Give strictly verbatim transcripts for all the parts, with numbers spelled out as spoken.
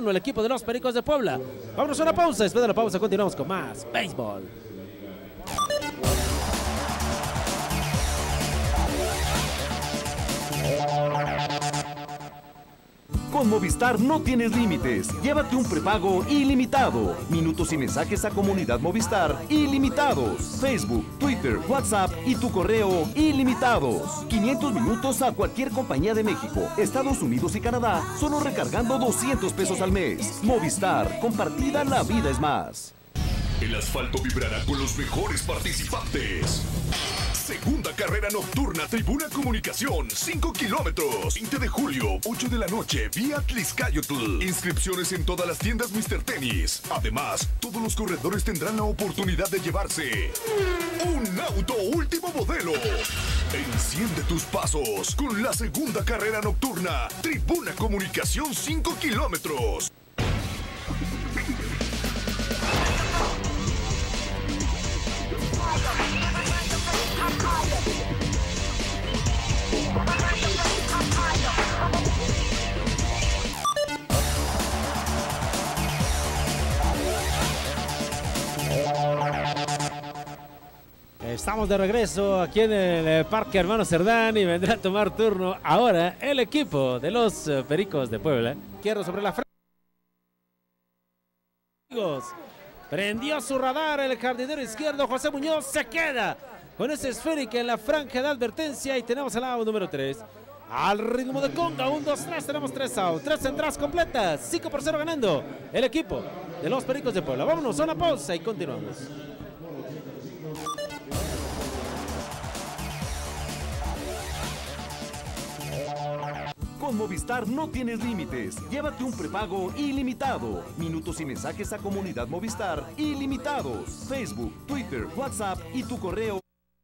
uno el equipo de los Pericos de Puebla. Vámonos a una pausa, después de la pausa continuamos con más béisbol. Con Movistar no tienes límites. Llévate un prepago ilimitado. Minutos y mensajes a Comunidad Movistar ilimitados. Facebook, Twitter, WhatsApp y tu correo ilimitados. quinientos minutos a cualquier compañía de México, Estados Unidos y Canadá, solo recargando doscientos pesos al mes. Movistar, compartida la vida es más. El asfalto vibrará con los mejores participantes. Segunda carrera nocturna Tribuna Comunicación, cinco kilómetros. veinte de julio, ocho de la noche, vía Tliscayotl. Inscripciones en todas las tiendas míster Tenis. Además, todos los corredores tendrán la oportunidad de llevarse un auto último modelo. Enciende tus pasos con la segunda carrera nocturna Tribuna Comunicación, cinco kilómetros. Estamos de regreso aquí en el Parque Hermano Cerdán y vendrá a tomar turno ahora el equipo de los Pericos de Puebla. Quiero sobre la franja. Prendió su radar el jardinero izquierdo José Muñoz, se queda con ese esférico en la franja de advertencia y tenemos el out número tres. Al ritmo de conga, un, dos, tres, tenemos tres out, tres entradas completas, cinco por cero ganando el equipo de los Pericos de Puebla. Vámonos a una pausa y continuamos. Con Movistar no tienes límites. Llévate un prepago ilimitado. Minutos y mensajes a Comunidad Movistar ilimitados. Facebook, Twitter, WhatsApp y tu correo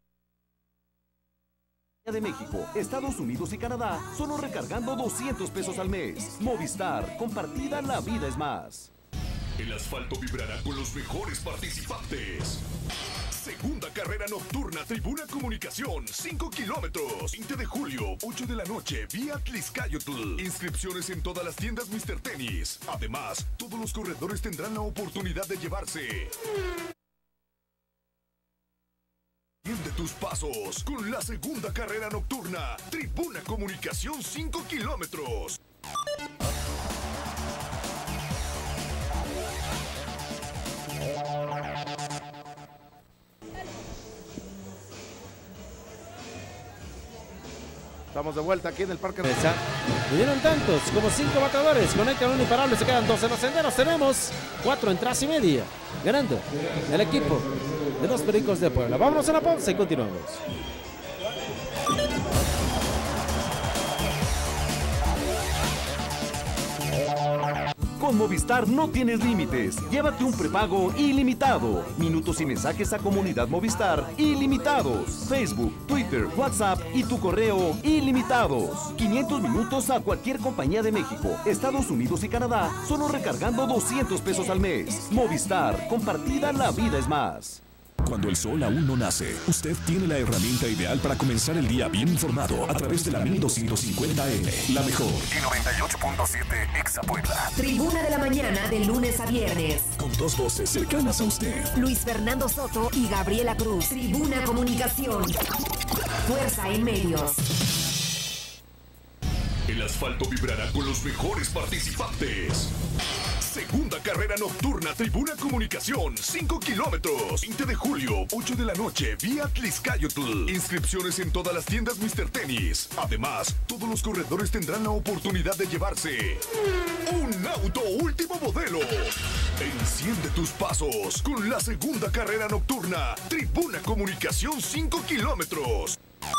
de México, Estados Unidos y Canadá, solo recargando doscientos pesos al mes. Movistar, compartida la vida es más. El asfalto vibrará con los mejores participantes. Segunda carrera nocturna Tribuna Comunicación, cinco kilómetros. veinte de julio, ocho de la noche, vía Tliscayotl. Inscripciones en todas las tiendas míster Tenis. Además, todos los corredores tendrán la oportunidad de llevarse de tus pasos con la segunda carrera nocturna Tribuna Comunicación, cinco kilómetros. Estamos de vuelta aquí en el Parque. Le dieron tantos como cinco batadores. Conectan un imparable. Se quedan dos en los senderos. Tenemos cuatro entradas y media. Ganando el equipo de los Pericos de Puebla. Vámonos a la pausa y continuamos. Con Movistar no tienes límites. Llévate un prepago ilimitado. Minutos y mensajes a Comunidad Movistar ilimitados. Facebook, Twitter, WhatsApp y tu correo ilimitados. quinientos minutos a cualquier compañía de México, Estados Unidos y Canadá, solo recargando doscientos pesos al mes. Movistar, compartida la vida es más. Cuando el sol aún no nace, usted tiene la herramienta ideal para comenzar el día bien informado a través de la mil doscientos cincuenta eme, la mejor. Y noventa y ocho punto siete Exa Puebla. Tribuna de la mañana de lunes a viernes. Con dos voces cercanas a usted. Luis Fernando Soto y Gabriela Cruz. Tribuna Comunicación. Fuerza en medios. El asfalto vibrará con los mejores participantes. Segunda carrera nocturna Tribuna Comunicación, cinco kilómetros. veinte de julio, ocho de la noche, vía Tliscayotl. Inscripciones en todas las tiendas míster Tenis. Además, todos los corredores tendrán la oportunidad de llevarse un auto último modelo. Enciende tus pasos con la segunda carrera nocturna Tribuna Comunicación, cinco kilómetros.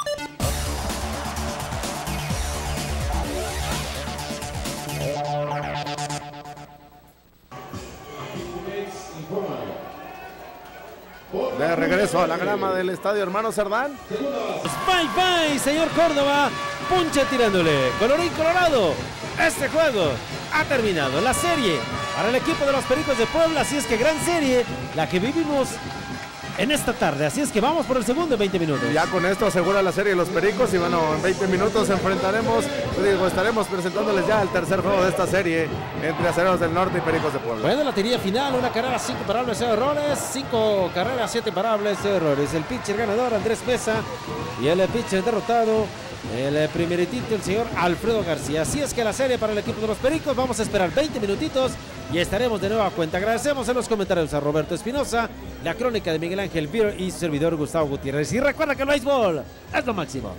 De regreso a la grama del Estadio Hermano Cerdán. Bye bye, señor Córdoba. Punche tirándole. Colorín colorado. Este juego ha terminado. La serie para el equipo de los Pericos de Puebla. Así es que gran serie la que vivimos en esta tarde. Así es que vamos por el segundo en veinte minutos. Ya con esto asegura la serie Los Pericos y bueno, en veinte minutos enfrentaremos, digo, estaremos presentándoles ya el tercer juego de esta serie entre Acereros del Norte y Pericos de Puebla. Bueno, la tirilla final, una carrera, cinco imparables, cero errores, cinco carreras, siete imparables, cero errores. El pitcher ganador, Andrés Mesa, y el pitcher derrotado, el primeritito, el señor Alfredo García. Así es que la serie para el equipo de los Pericos, vamos a esperar veinte minutitos y estaremos de nueva cuenta. Agradecemos en los comentarios a Roberto Espinosa, la crónica de Miguel Ángel Beer y su servidor Gustavo Gutiérrez. Y recuerda que el béisbol es lo máximo.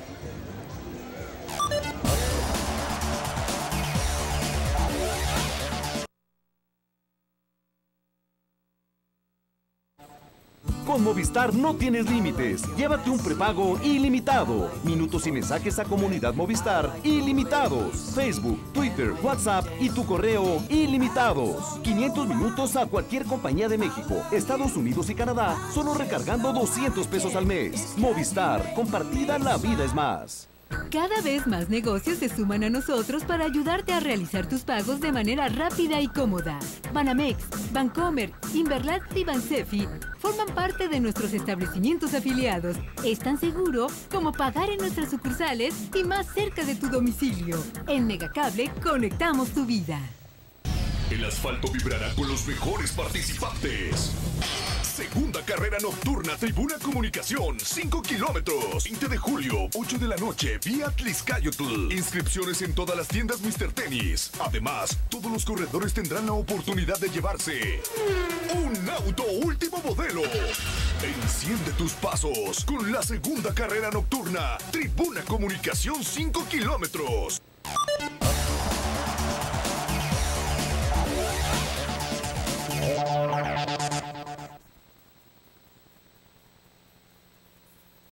Con Movistar no tienes límites. Llévate un prepago ilimitado. Minutos y mensajes a Comunidad Movistar ilimitados. Facebook, Twitter, WhatsApp y tu correo ilimitados. quinientos minutos a cualquier compañía de México, Estados Unidos y Canadá, solo recargando doscientos pesos al mes. Movistar, compartida la vida es más. Cada vez más negocios se suman a nosotros para ayudarte a realizar tus pagos de manera rápida y cómoda. Banamex, Bancomer, Inverlat y Bansefi forman parte de nuestros establecimientos afiliados. Es tan seguro como pagar en nuestras sucursales y más cerca de tu domicilio. En Megacable conectamos tu vida. El asfalto vibrará con los mejores participantes. Segunda carrera nocturna Tribuna Comunicación, cinco kilómetros. veinte de julio, ocho de la noche, vía Tliscayotl. Inscripciones en todas las tiendas míster Tenis. Además, todos los corredores tendrán la oportunidad de llevarse un auto último modelo. Enciende tus pasos con la segunda carrera nocturna Tribuna Comunicación, cinco kilómetros.